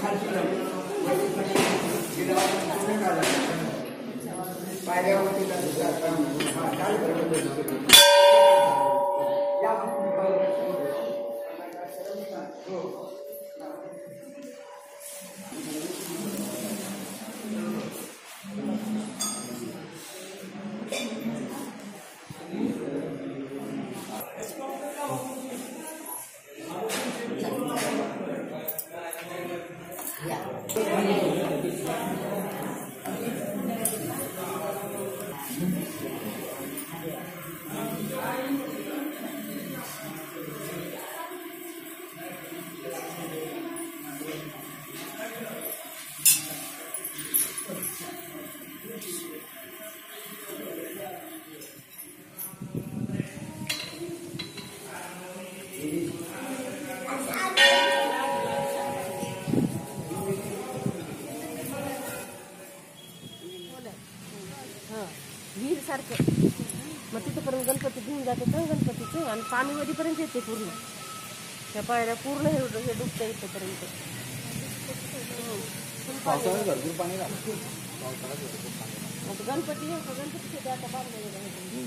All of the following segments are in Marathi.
विहीर सारखं मग तिथपर्यंत गणपती घेऊन जातात गणपतीचं आणि पाणी वरीपर्यंत येते पूर्ण त्या पायऱ्या पूर्ण हे डुबतं इथपर्यंत. पावसाळ्यात भरपूर पाणी गणपती गणपतीचे आता बांधले गेले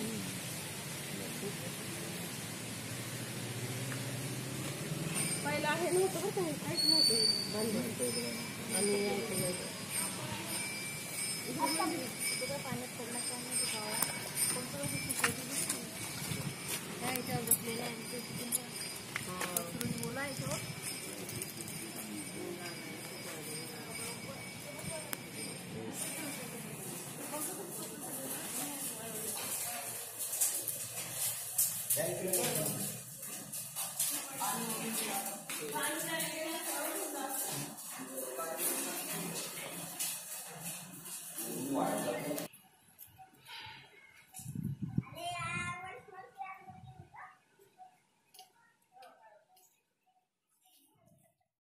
पहिला आहे नव्हतं बरं का काहीच नव्हतं बांधलं आणि पाण्यात पडला याच्यावर बसलेला बोलायचं Thank you.